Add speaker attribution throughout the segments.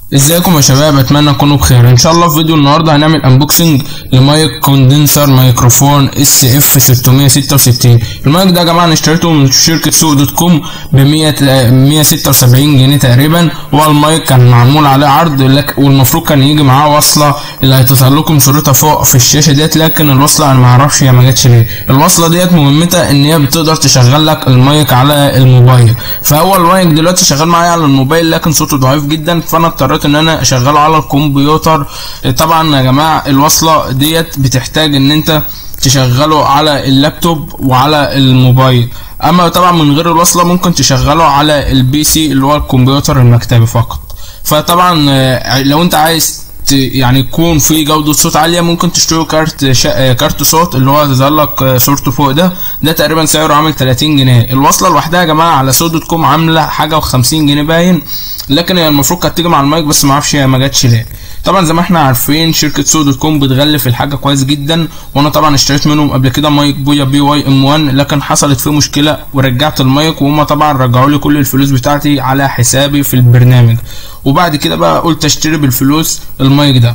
Speaker 1: ازيكم يا شباب، اتمنى تكونوا بخير. ان شاء الله في فيديو النهارده هنعمل انبوكسنج لمايك كوندنسر ميكروفون اس اف 666. المايك ده يا جماعه انا اشتريته من شركه سوق دوت كوم ب 176 جنيه تقريبا. والمايك كان معمول عليه عرض والمفروض كان يجي معاه وصله اللي هتظهر لكم صورتها فوق في الشاشه ديت، لكن الوصله انا ما اعرفش هي ما جاتش ليه. الوصله ديت مهمتها ان هي بتقدر تشغل لك المايك على الموبايل، فهو المايك دلوقتي شغال معايا على الموبايل لكن صوته ضعيف جدا، فانا اضطريت ان انا اشغله على الكمبيوتر. طبعا يا جماعه الوصله ديت بتحتاج ان انت تشغله على اللابتوب وعلى الموبايل، اما طبعا من غير الوصله ممكن تشغله على البي سي اللي هو الكمبيوتر المكتبي فقط. فطبعا لو انت عايز يعني يكون في جودة صوت عالية ممكن تشتري كارت صوت اللي هو هتظهر لك صورته فوق ده تقريبا سعره عامل 30 جنيه. الوصلة لوحدها يا جماعة على سوق دوت كوم عاملة حاجة و50 جنيه باين، لكن هي المفروض كانت تيجي مع المايك بس معرفش هي ما جاتش ليه. طبعا زي ما احنا عارفين شركة سوق دوت كوم بتغلف الحاجة كويس جدا، وانا طبعا اشتريت منهم قبل كده مايك بويا بي واي ام 1، لكن حصلت فيه مشكلة ورجعت المايك وهم طبعا رجعوا لي كل الفلوس بتاعتي على حسابي في البرنامج، وبعد كده بقى قلت اشتري بالفلوس المايك ده.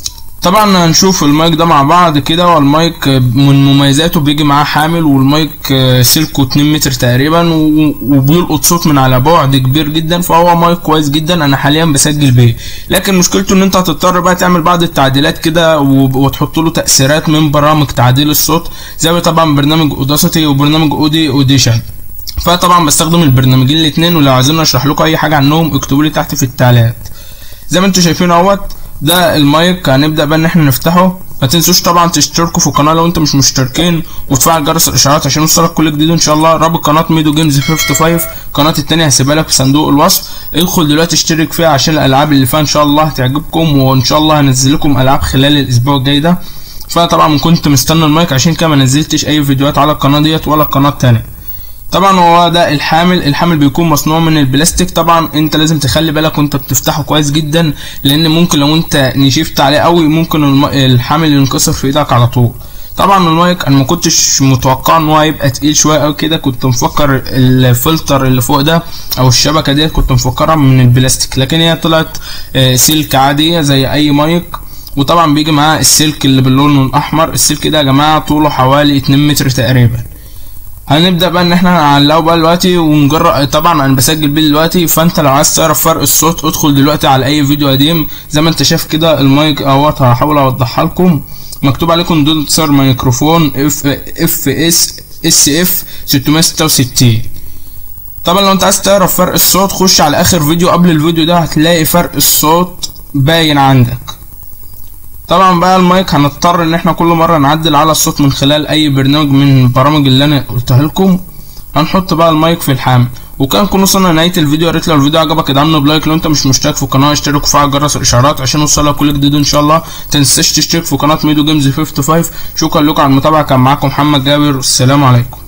Speaker 1: طبعا هنشوف المايك ده مع بعض كده. والمايك من مميزاته بيجي معاه حامل، والمايك سلكه 2 متر تقريبا وبيلقط صوت من على بعد كبير جدا، فهو مايك كويس جدا انا حاليا بسجل بيه. لكن مشكلته ان انت هتضطر بقى تعمل بعض التعديلات كده وتحط له تأثيرات من برامج تعديل الصوت، زي طبعا برنامج اوداسيتي وبرنامج اوديشن. فطبعا بستخدم البرنامجين الاثنين، ولو عايزين اشرح لكم اي حاجه عنهم اكتبوا لي تحت في التعليقات. زي ما انتم شايفين اهوت ده المايك. هنبدا بقى ان احنا نفتحه. ما تنسوش طبعا تشتركوا في القناه لو انتم مش مشتركين، وتفعل جرس الاشعارات عشان يوصلك كل جديد ان شاء الله. رابط قناه ميدو جيمز 55، القناه التانية هسيبها لك في صندوق الوصف. ادخل دلوقتي اشترك فيها عشان الالعاب اللي فيها ان شاء الله هتعجبكم، وان شاء الله هنزل لكم العاب خلال الاسبوع الجاي ده. فطبعا كنت مستني المايك عشان كده ما نزلتش اي فيديوهات على القناه ديت ولا القناه التانية. طبعا هو ده الحامل بيكون مصنوع من البلاستيك. طبعا انت لازم تخلي بالك وانت بتفتحه كويس جدا، لان ممكن لو انت نشفت عليه قوي ممكن الحامل ينكسر في ايدك على طول. طبعا المايك انا ما كنتش متوقع ان هو هيبقى تقيل شويه قوي كده، كنت مفكر الفلتر اللي فوق ده او الشبكه ديت كنت مفكرها من البلاستيك، لكن هي طلعت سلك عاديه زي اي مايك. وطبعا بيجي معاه السلك اللي باللون الاحمر. السلك ده يا جماعه طوله حوالي 2 متر تقريبا. هنبدا بقى ان احنا هنعلقه بقى دلوقتي ونجرب. طبعا انا بسجل بيه دلوقتي، فانت لو عايز تعرف فرق الصوت ادخل دلوقتي على اي فيديو قديم. زي ما انت شايف كده المايك اهوت، هحاول اوضحها لكم. مكتوب عليه كوندنسر ميكروفون اف اس اف 666. طبعا لو انت عايز تعرف فرق الصوت خش على اخر فيديو قبل الفيديو ده هتلاقي فرق الصوت باين عندك. طبعا بقى المايك هنضطر ان احنا كل مره نعدل على الصوت من خلال اي برنامج من البرامج اللي انا قلتها لكم. هنحط بقى المايك في الحامل. وكان نكون وصلنا لنهايه الفيديو. يا ريت لو الفيديو عجبك ادعمنا بلايك، لو انت مش مشترك في القناه اشترك وفعل جرس الاشعارات عشان يوصلك كل جديد ان شاء الله. متنساش تشترك في قناه ميدو جيمز 55. شكرا لكم على المتابعه، كان معاكم محمد جابر، السلام عليكم.